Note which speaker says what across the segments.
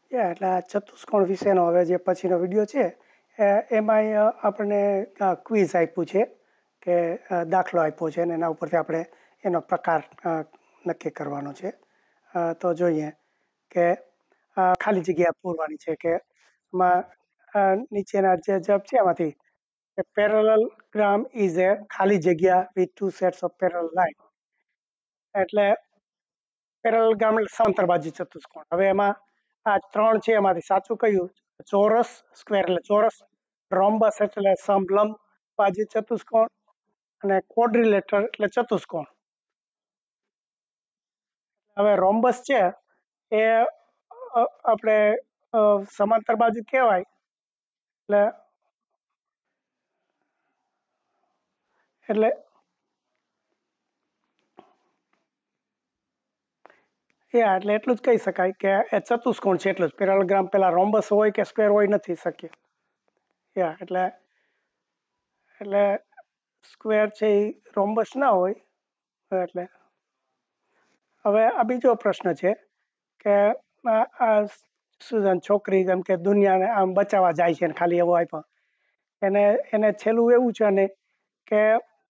Speaker 1: એટલે આ ચતુષ્કોણ વિશેનો હવે જે પછીનો વિડીયો છે એમાં આપણને ક્વિઝ આપ્યું છે કે દાખલો આપ્યો છે અને એના ઉપરથી આપણે એનો પ્રકાર નક્કી કરવાનો છે. તો જોઈએ કે ખાલી જગ્યા પૂરવાની છે કે એમાં નીચેના જે જવાબ છે એમાંથી પેરેલલોગ્રામ ઇઝ એ ખાલી જગ્યા with two sets of parallel line. એટલે પેરેલલોગ્રામ એટલે સમાંતર બાજુ ચતુષ્કોણ. હવે એમાં આ ત્રણ છે એમાંથી સાચું કયું? ચોરસ, સ્ક્વેર એટલે ચોરસ, રોમ્બસ એટલે સમલંબ બાજુ ચતુષ્કોણ અને ક્વોડ્રિલેટરલ એટલે ચતુષ્કોણ. હવે રોમ્બસ છે એ આપણે સમાંતર બાજુ કહેવાય એટલે એટલે એટલું જ કહી શકાય કે એ ચતુષ્કોણ છે એટલું જ. પેરેલલોગ્રામ પેલા રોમ્બસ હોય કે સ્ક્વેર હોય નથી શક્ય. એટલે સ્ક્વેર છે એ રોમ્બસ ના હોય. એટલે હવે આ બીજો પ્રશ્ન છે કે આ સુઝાન છોકરી જેમ કે દુનિયાને આમ બચાવવા જાય છે ખાલી એવો આપ્યો એને છેલ્લું એવું છે ને કે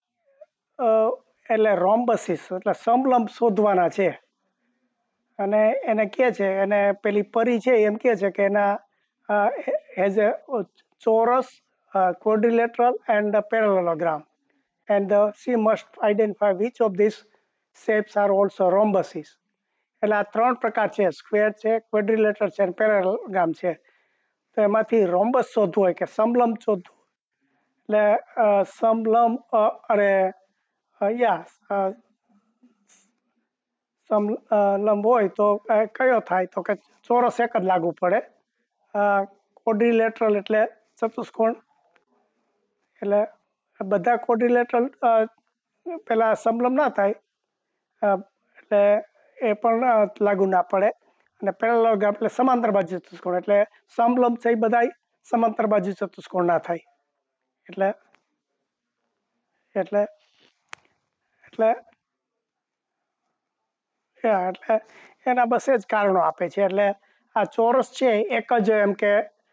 Speaker 1: એટલે રોમ્બસિસ એટલે સમલંબ શોધવાના છે અને એને કહે છે એને પેલી પરી છે એમ કહે છે કે એના હેઝ એ ચોરસ, quadrilateral and a parallelogram and she must identify which of these shapes are also rhombuses. એટલે આ ત્રણ પ્રકાર છે, સ્ક્વેર છે, ક્વોડ્રિલેટરલ છે અને પેરેલલોગ્રામ છે. તો એમાંથી રોમ્બસ શોધવું હોય કે સમલંબ શોધવું એટલે સમલંબ અને સમલંબ હોય તો કયો થાય તો કે ચોરસ એક જ લાગુ પડે. ક્વોડ્રિલેટરલ એટલે ચતુષ્કોણ એટલે બધા ક્વોડ્રિલેટરલ પેલા સમલંબ ના થાય એટલે એ પણ લાગુ ના પડે અને પેરેલલોગ્રામ એટલે સમાંતર બાજુ ચતુષ્કોણ એટલે સમલંબ છે એ બધા સમાંતર બાજુ ચતુષ્કોણ ના થાય. એટલે એટલે એટલે એટલે એના બસ એ જ કારણો આપે છે. એટલે આ ચોરસ છે એક જ એમ કે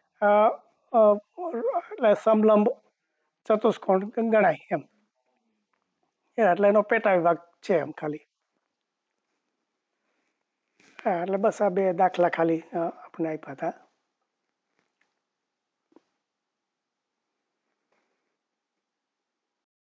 Speaker 1: એટલે સમલંબ ચતુષ્કોણ ગણાય એમ. એટલે એનો પેટા વિભાગ છે એમ ખાલી. એટલે બસ આ બે દાખલા ખાલી આપણે આપ્યા હતા.